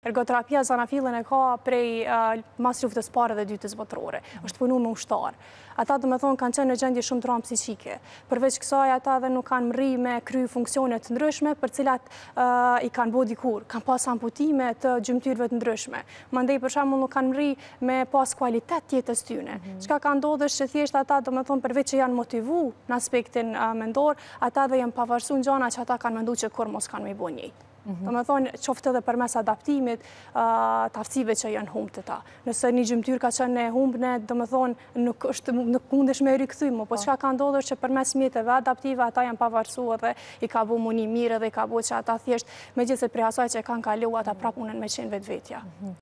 Ergoterapia zanafillën e ka prej mas luftës parë dhe dytës botërore. Është punu me ushtar. Ata do me thonë kanë qenë në gjendje shumë traumë psiqike. Përveç kësaj ata dhe nuk kanë mri me kry funksionet të ndryshme për cilat i kanë bo dikur. Kanë pas amputime të gjymtyrëve të ndryshme. Mandej për shembull nuk kanë mri me pas kualitet tjetës tyne. Çka ka ndodhur që thjesht ata do me thonë përveç që janë motivu në aspektin mendor, ata dhe janë pavarësu në gjana që ata kanë mendu që kur mos kanë me i bo njëjtë. Do me thonë, qoftë edhe përmes adaptimit të aftësive që janë humbë të ta. Nëse një gjymtyr ka qenë e humbëne, do me thonë, nuk mundesh me rikëthymë, po çka ka ndodhur që përmes mjeteve adaptive, ata janë pavarësu edhe i ka bu muni mirë edhe i ka bu që ata thjesht, me gjithse prej asaj që kanë kalu, ata prap unen me qenë vetë vetja.